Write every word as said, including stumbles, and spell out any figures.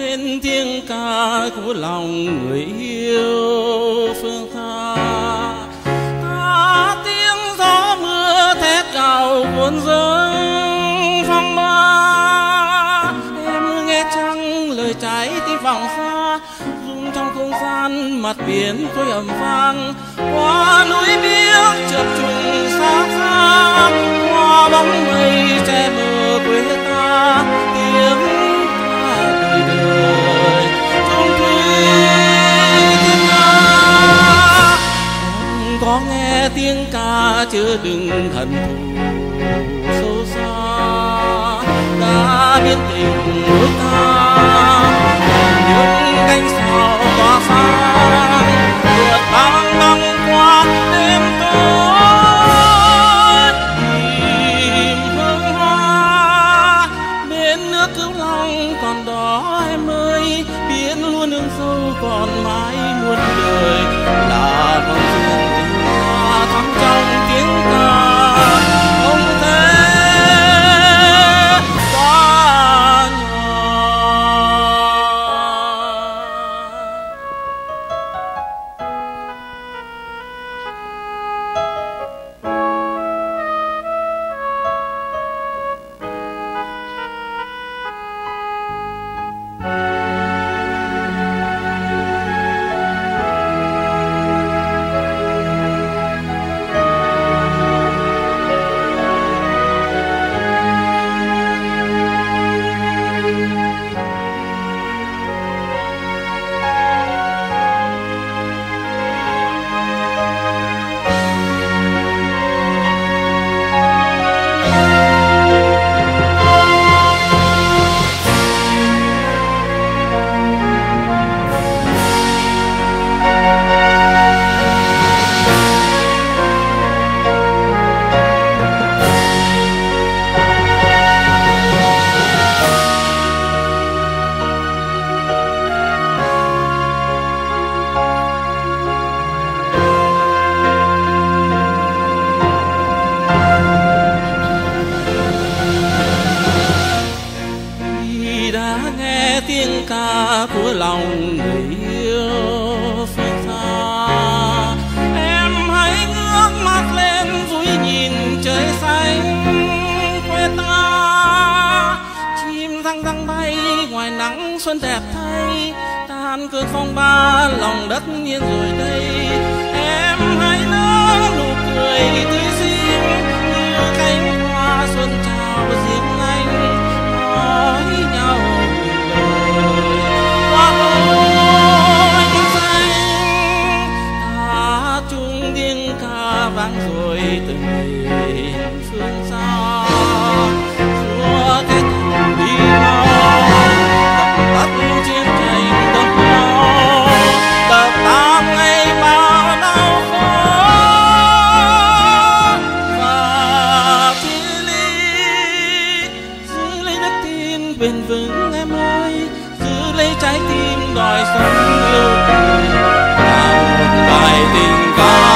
lên tiếng ca của lòng người yêu phương xa. Ta tiếng gió mưa thét gào cuốn dâng phong ba. Em nghe chăng lời trái tim vọng xa, rung trong không gian mặt biển khối ầm vang. Qua núi biếc chập trùng xa xa, qua bóng mây che mờ quê ta. Tiếng ca đời đời trong thủy thiên nga. Em có nghe tiếng ca chưa đừng hận thù sâu xa, đã biến tình nước ta những cánh sao tỏa sáng, vượt băng băng qua đêm tối tìm hương hoa. Bên nước Cửu Long còn đó em ơi, biển luôn hương sâu còn mãi muôn đời, là con duyên tình ta thắm trong tiếng ca không thể quá nhỏ. Tiếng ca của lòng người yêu phương xa, em hãy ngước mắt lên vui nhìn trời xanh quê ta. Chim răng răng bay ngoài nắng xuân đẹp thay, tan cơn phong ba lòng đất nghiêng rồi đây. Em hãy nở nụ cười tươi xinh như cánh hoa xuân chào riêng anh, nói nhau vang rồi từng miền phương xa. Xua cái thầm đi mau, dập tắt chiến tranh đẫm máu, đập tan ngày bao đau khổ và chia ly. Giữ lấy đức tin bền vững em ơi, giữ lấy trái tim đòi sống yêu đời, là một bài tình ca